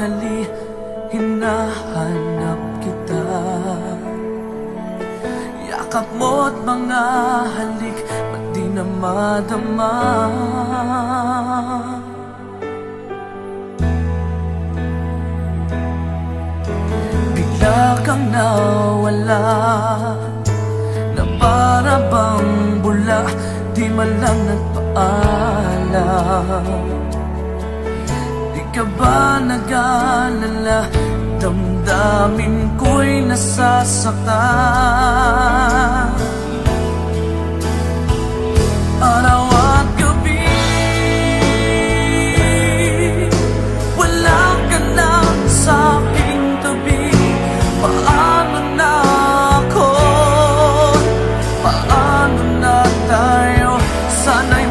nagmamadali, hinahanap kita. Yakap mo't mga halik, ba't di na madama? Bigla kang nawala, na para bang bula, di man lang nagpaalam. Di ka ba nag-alala, damdamin ko'y nasasaktan. Araw at gabi, wala ka na sa aking tabi. Paano na ako? Paano na tayo? Sana'y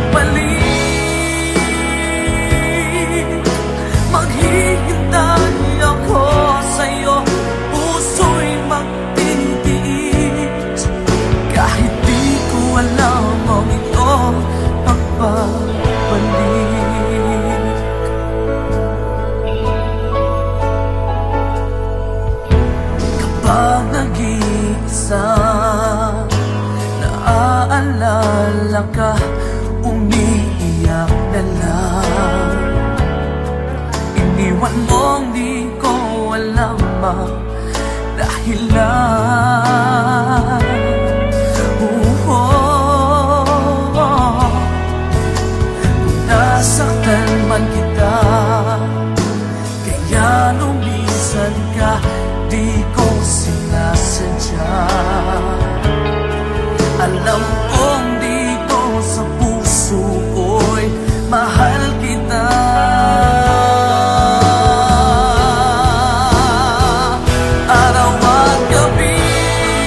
magbalik. Maghihintay ako sa'yo, puso'y magtitiis. Kahit di ko alam ang ito pagbabalik. Kapag nag-iisa, naaalala ka, umiiyak na lang. Iniwan mong di ko alam ang dahilan. Nasaktan man kita, kaya lumisan ka, di ko sinasadya. Alam kong dito sa puso ko'y mahal kita. Araw at gabi,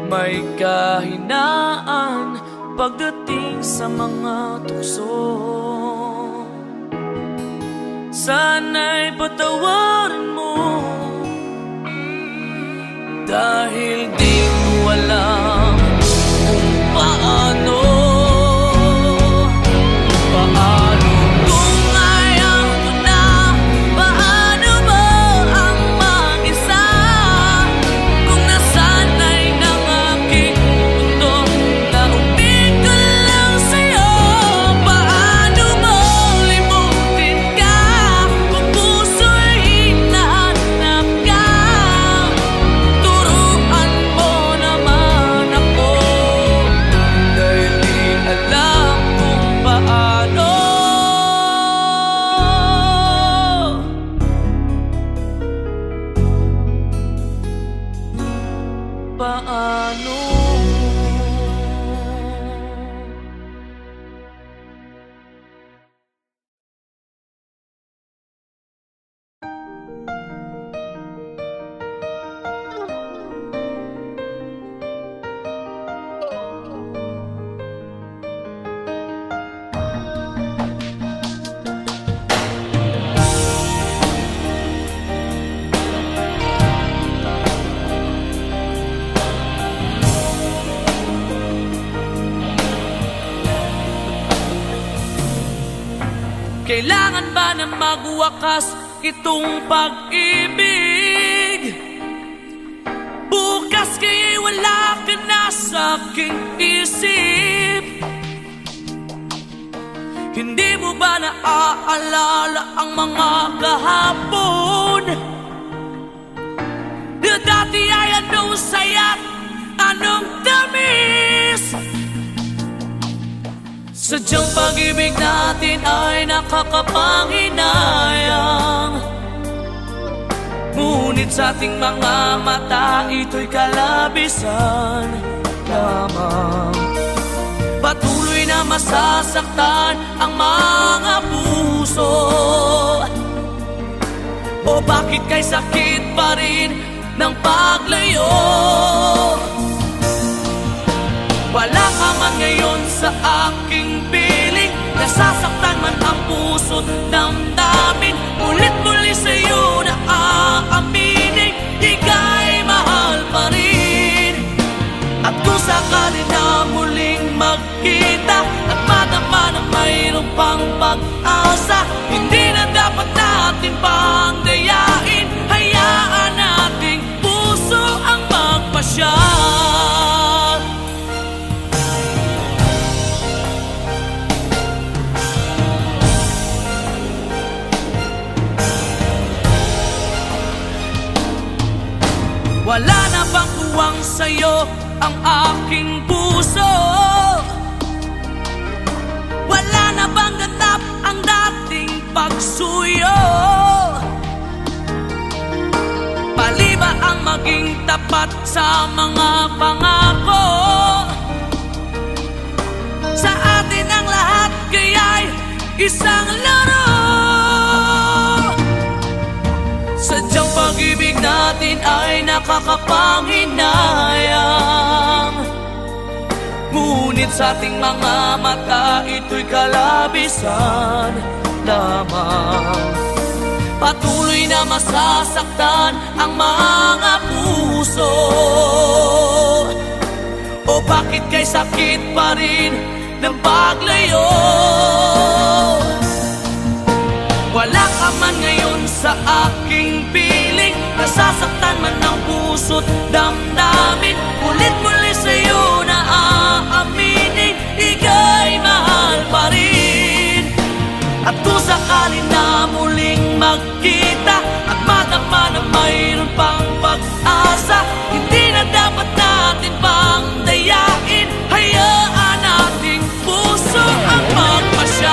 may kahinaan pagdating sa mga tukso. Sana'y patawarin mo, dahil di ko alam kung paano. Paano kung ayaw ko na? Paano mo ang mag-isa? Kung nasanay ng aking mundo na umig ko lang sa'yo. Paano mo limutin ka kung puso'y hinahanap ka? Turuan mo naman ako, dahil di alam kung paano. Paano? Kailangan ba na magwakas itong pag-ibig? Bukas kaya'y wala ka na sa aking isip. Hindi mo ba naaalala ang mga kahapon? Na dati ay anong saya't anong tamis? Sadyang pag-ibig natin ay nakakapanghinayang, ngunit sa ating mga mata ito'y kalabisan lamang. Patuloy na masasaktan ang mga puso. O bakit kay sakit pa rin ng paglayo? Wala ka man ngayon sa aking piling, nasasaktan man ang puso't damdamin. Ulit-muli sa'yo na aaminin, ika'y mahal pa rin. At kung sakali na muling magkita at madama na mayroong pang pag-asa, hindi na dapat natin pang dayain. Hayaan nating puso ang magpasya. Wala na bang tuwang sa'yo ang aking puso? Wala na bang ganap ang dating pagsuyo? Mali ba ang maging tapat sa mga pangako? Sa atin ang lahat kaya'y isang laro. Sadyang pag-ibig natin ay nakakapanghinayang, ngunit sa ating mga mata ito'y kalabisan lamang. Patuloy na masasaktan ang mga puso. O bakit kay sakit pa rin ng paglayo? Wala ka man ngayon sa aking piling, nasasaktan man ang puso't damdamin. Ulit-muli sa'yo na aaminin, ika'y mahal pa rin. At kung sakali na muling magkita at madama na mayroon pang pag-asa, hindi na dapat natin pang dayain. Hayaan nating puso ang magpasya.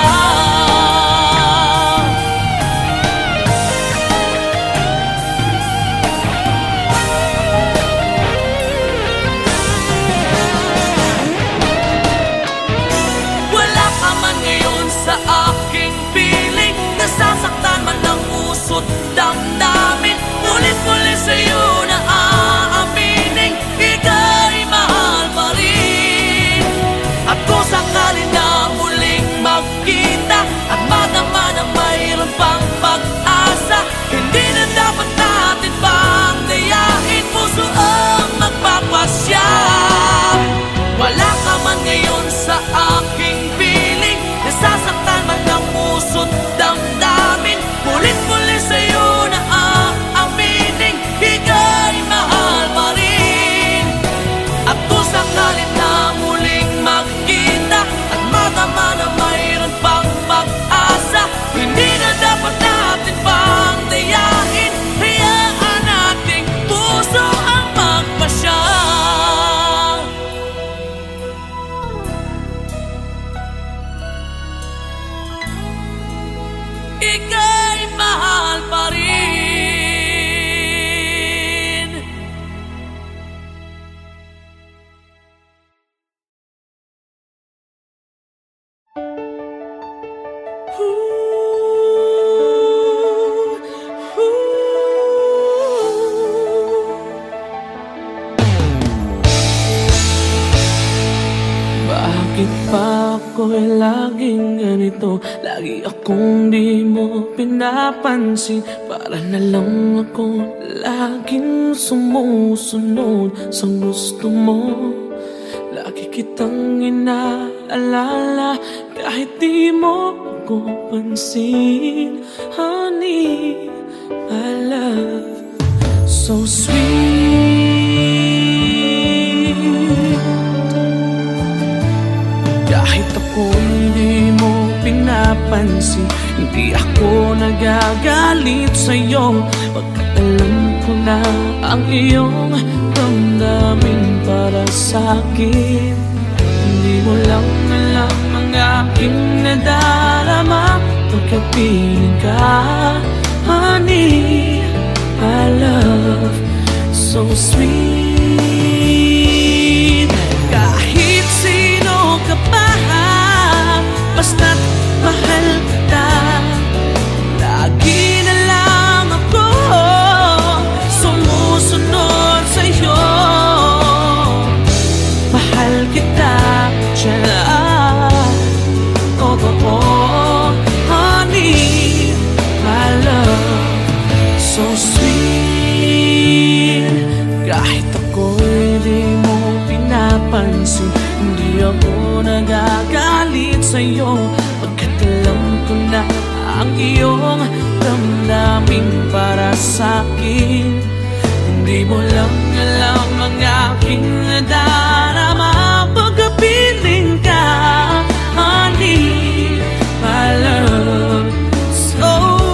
ako'y laging ganito? Lagi akong di mo pinapansin. Para na lang ako laging sumusunod sa gusto mo. Lagi kitang inaalala kahit di mo ako pansin. Honey, my love, so sweet. Kahit ako hindi mo pinapansin, hindi ako nagagalit sa'yo. Pagkat alam ko na ang iyong damdamin para sa'kin. Hindi mo lang alam ang aking nadarama pagkapiling ka. Honey, my love, so sweet. Kahit sino ka pa, basta't mahal kita. Lagi na lang ako sumusunod sa'yo. Mahal kita, tiyan, totoo. Honey, my love, so sweet. Kahit ako'y di mo pinapansin, hindi ako nagagalit sa'yo. Pagkat alam ko na ang iyong damdamin para sa'kin. Hindi mo lang alam ang aking nadarama pagkapiling ka. Honey, my love, so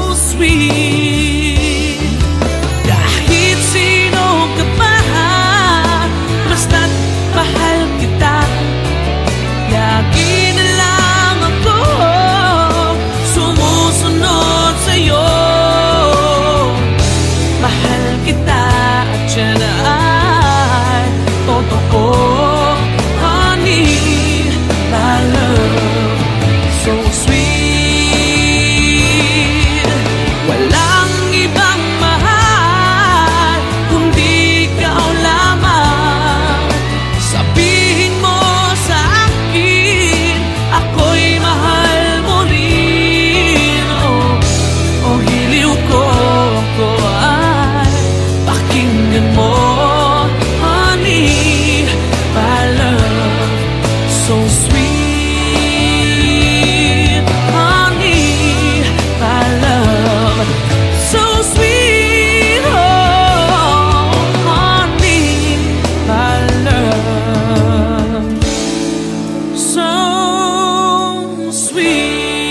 sweet. Kahit sino ka pa, basta't mahal kita. Lagi na lang ako sumusunod sa'yo. Mahal kita at yan ay totoo. Honey, my love, so sweet. Walang ibang mahal kundi ikaw lamang. Sabihin mo sa akin, ako'y mahal mo rin. Oh, hiliw ko ay pakinggan mo. Honey, my love, so sweet. Honey, my love, so sweet. Oh, honey, my love, so sweet.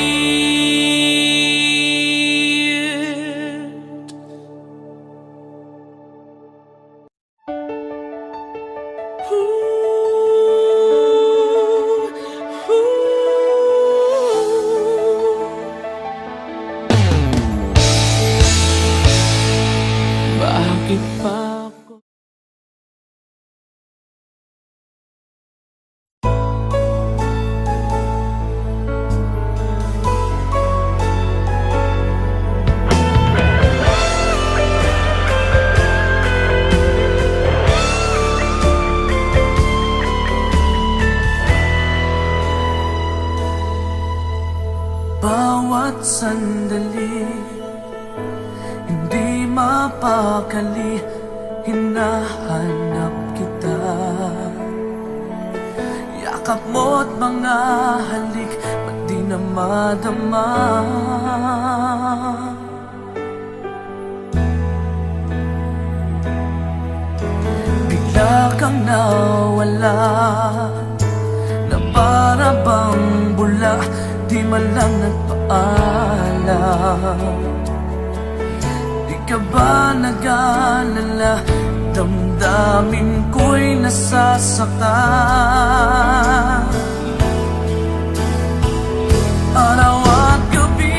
Bakit pa ako? Bawat sandali hindi mapakali, hinahanap kita. Yakap mo't mga halik, ba't di na madama? Bigla kang nawala, na para bang bula, di man lang nagpaalam. Di ka ba nag-alala, damdamin ko'y nasasaktan. Araw at gabi,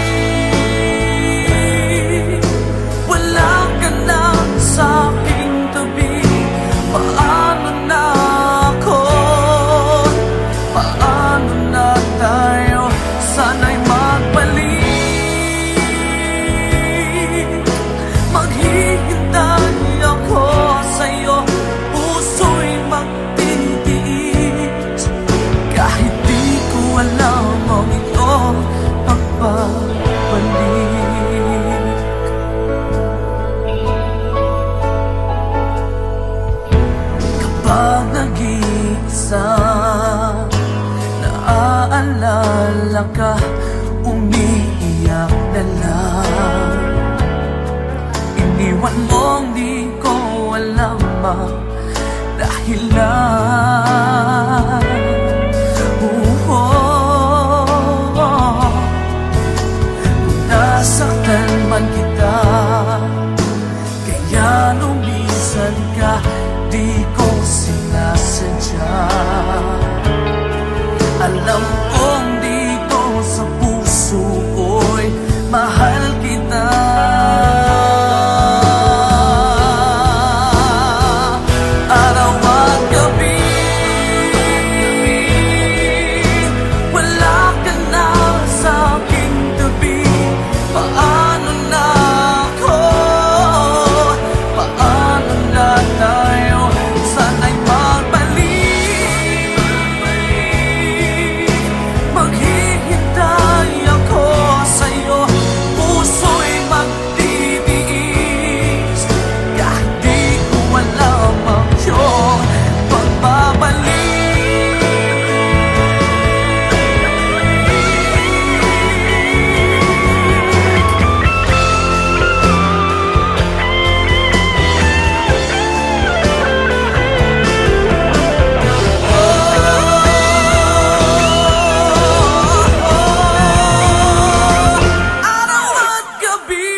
wala ka na sa aking tabi. Paano na ako? Paano na tayo? Sana'y magbalik. Maghihintay ako sa'yo, puso'y magtitiis. wala ka, umiiyak na lang. Iniwan mong di ko alam ang dahilan. Kung nasaktan man kita, kaya lumisan ka, di ko sinasadya. Alam kong dito sa puso ko'y mahal kita. Araw at gabi, wala ka na sa aking tabi. Paano na ako? Paano na tayo? Sana'y magbalik. Maghihintay ako sa'yo, puso'y magtitiis. Kahit di ko alam ang iyong pagbabalik. Araw at gabi,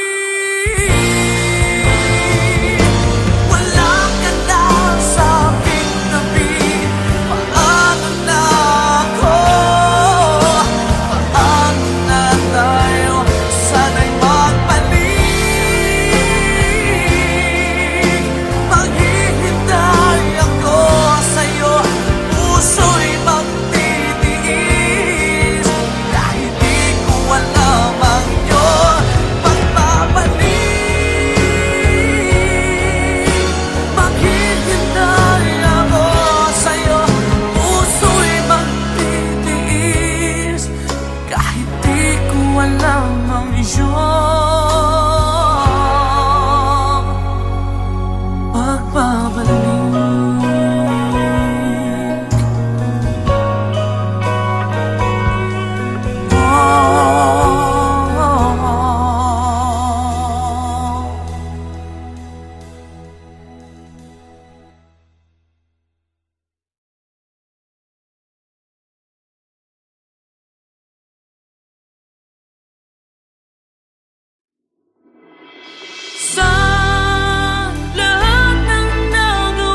wala ka na sa aking tabi. Paano na ako? Paano na tayo? Sana'y magbalik. Maghihintay ako sa'yo, puso'y magtitiis. Kahit di ko alam ang iyong pagbabalik. Maghihintay ako sa'yo, puso'y magtitiis. Kahit di ko alam ang iyong pagbabalik. Sa lahat ng nagawa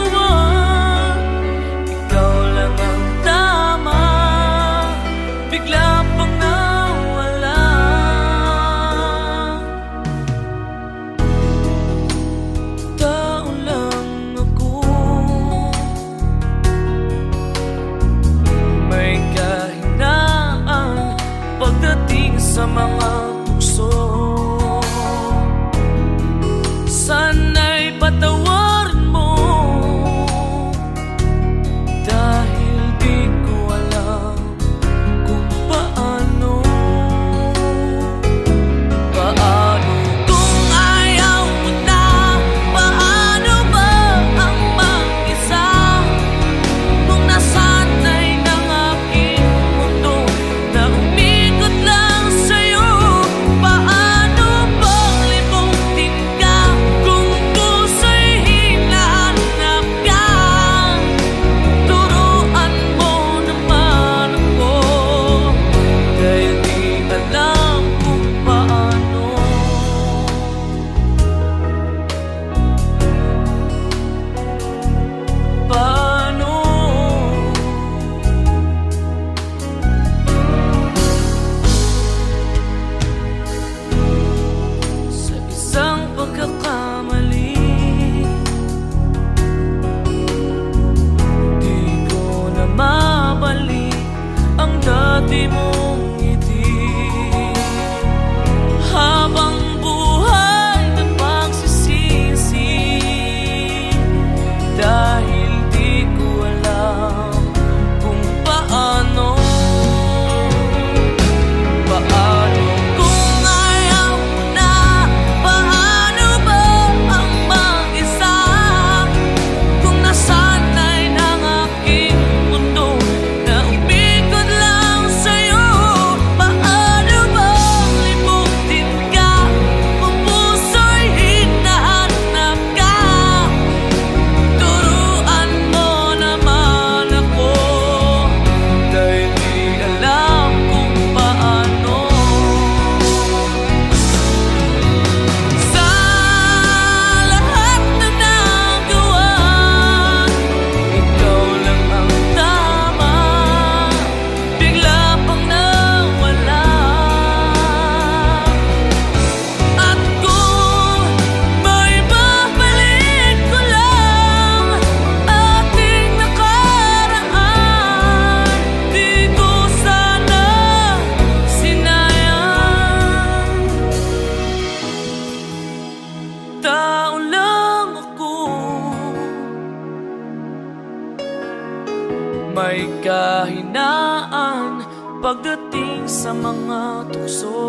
may kahinaan pagdating sa mga tukso.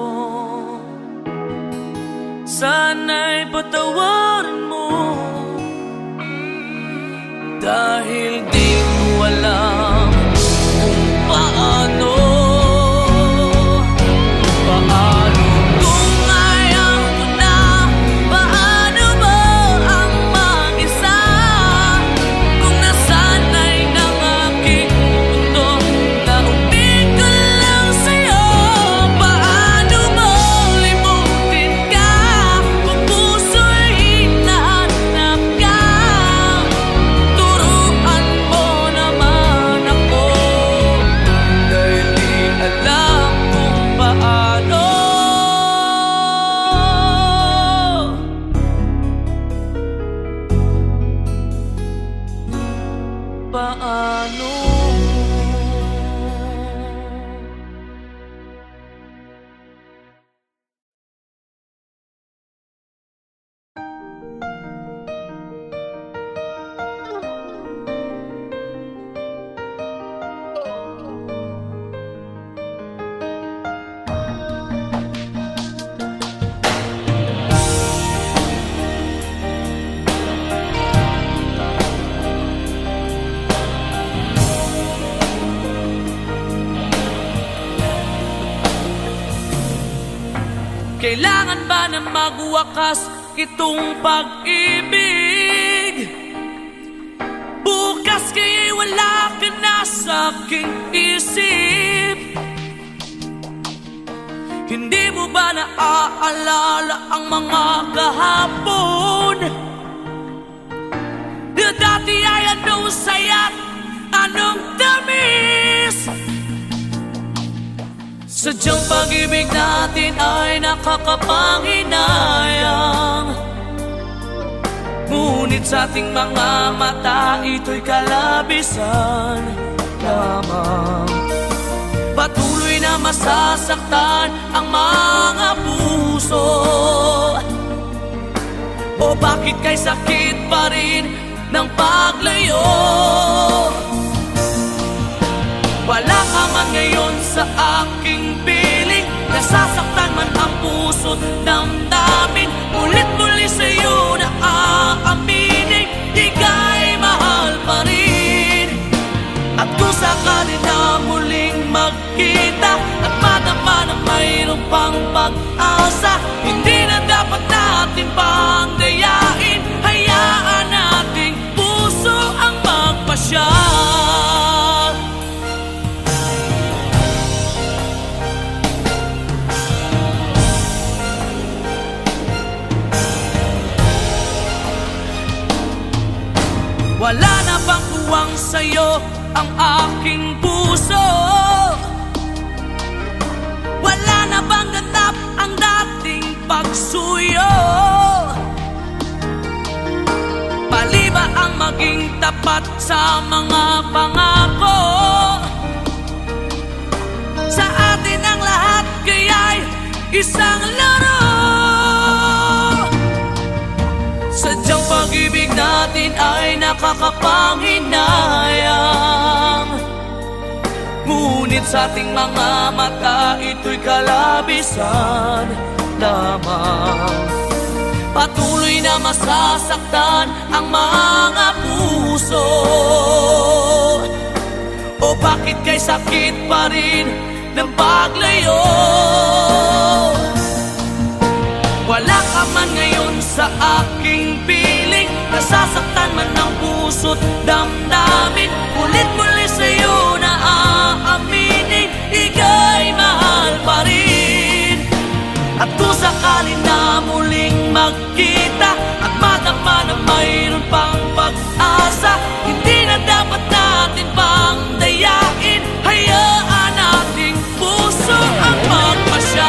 Sana'y patawarin mo, dahil di ko alam kung paano. Kung ayaw mo na, paano mo ang mag-isa? Kung nasanay ng aking mundo na umig ko lang sa'yo, paano mo limutin ka kung puso'y hinahanap ka? Turuan mo naman ako, dahil di alam kung paano. Paano? Kailangan ba na magwakas itong pag-ibig? Bukas kaya'y wala ka na sa aking isip. Hindi mo ba naaalala ang mga kahapon? Na dati ay anong saya't anong tamis? Sadyang pag-ibig natin ay nakakapanghinayang, ngunit sa ating mga mata ito'y kalabisan lamang. Patuloy na masasaktan ang mga puso. O bakit kay sakit pa rin ng paglayo? Wala ka man ngayon sa aking piling, nasasaktan man ang puso't damdamin. Ulit-muli sa'yo na aaminin, ika'y mahal pa rin. At kung sakali na muling magkita at madama na mayroong pang pag-asa, hindi na dapat natin pang dayain. Hayaan nating puso ang magpasya. Wala na bang tuwang sa'yo ang aking puso? Wala na bang ganap ang dating pagsuyo? Mali ba ang maging tapat sa mga pangako? Sa atin ang lahat kaya'y isang laro. Sadyang pag-ibig natin ay nakakapanghinayang, ngunit sa ating mga mata ito'y kalabisan lamang. Patuloy na masasaktan ang mga puso. O bakit kay sakit pa rin ng paglayo? Wala ka man ngayon sa aking piling, nasasaktan man ang puso't damdamin. Ulit-muli sa'yo na aaminin, ika'y mahal pa rin. At kung sakali na muling magkita at madama na mayroon pang pag-asa, hindi na dapat natin pang dayain. Hayaan nating puso ang magpasya.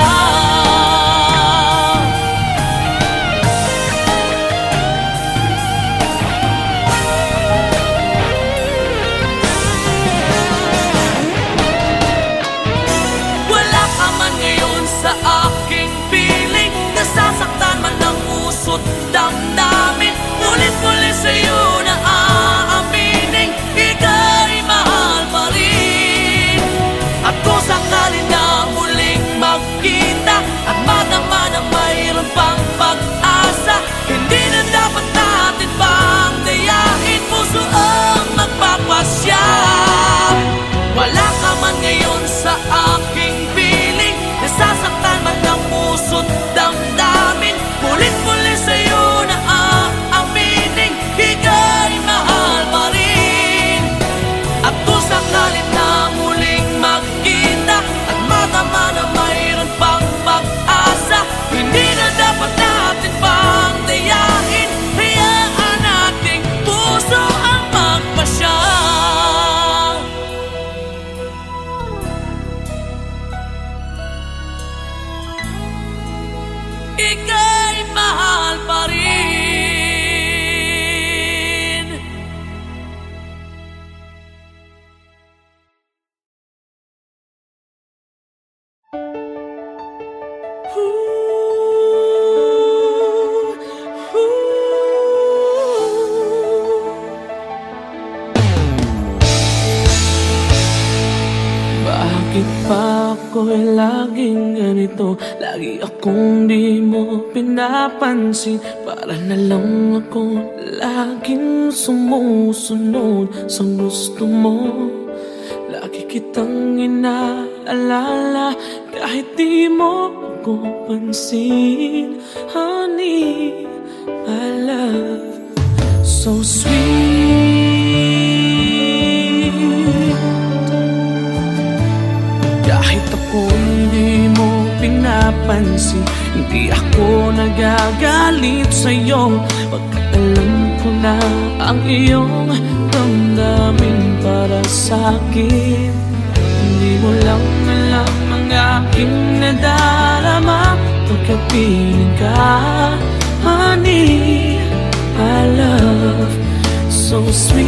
ako'y laging ganito? Lagi akong di mo pinapansin. Para na lang ako laging sumusunod sa gusto mo. Lagi kitang inaalala kahit di mo ako pansin. Honey, my love, so sweet. Kahit ako hindi mo pinapansin, hindi ako nagagalit sa'yo. Pagkat alam ko na ang iyong damdamin para sa'kin. Hindi mo lang alam ang aking nadarama pagkapiling ka. Honey, my love, so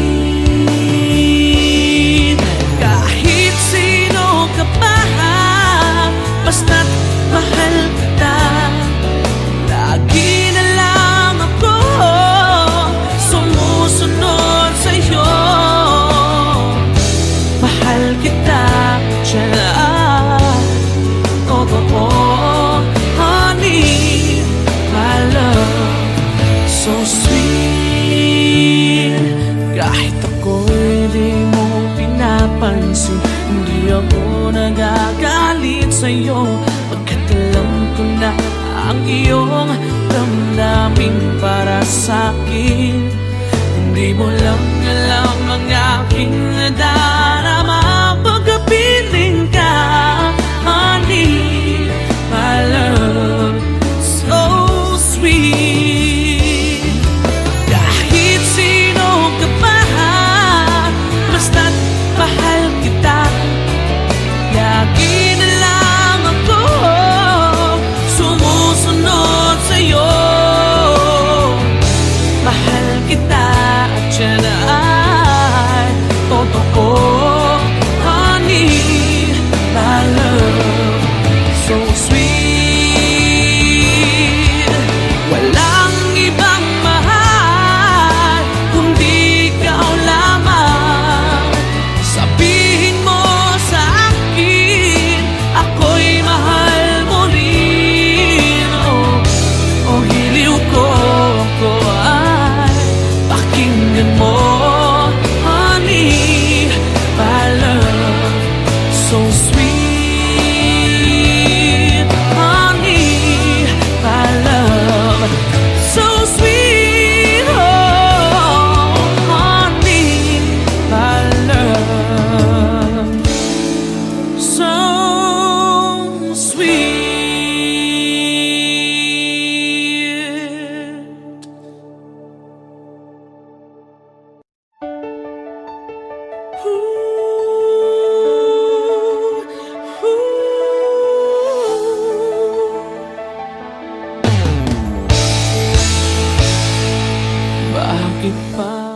sweet. Kahit sino ka pa, basta't mahal kita. Lagi na lang ako sumusunod sa'yo. Mahal kita, tiyan. Totoo, honey, my love, so sweet. Kahit ako'y di mo pinapansin, hindi ako nagagalit sa'yo. Pagkat alam ko na ang iyong damdamin para sa'kin. Hindi mo lang alam ang aking nadarama pagkapiling ka. Honey, my love, so sweet. Kahit sino ka pa, basta't mahal kita. Lagi na lang ako sumusunod sa'yo. Mahal kita at siya ay totoo. Honey, my love, so sweet. Walang ibang mahal kundi ikaw lamang. Sabihin mo sa akin, ako'y mahal mo rin. Oh, hiliw ko ay pakinggan mo. Honey, my love, so sweet. Honey, my love, so sweet. Oh, honey, my love, so sweet. Bakit pa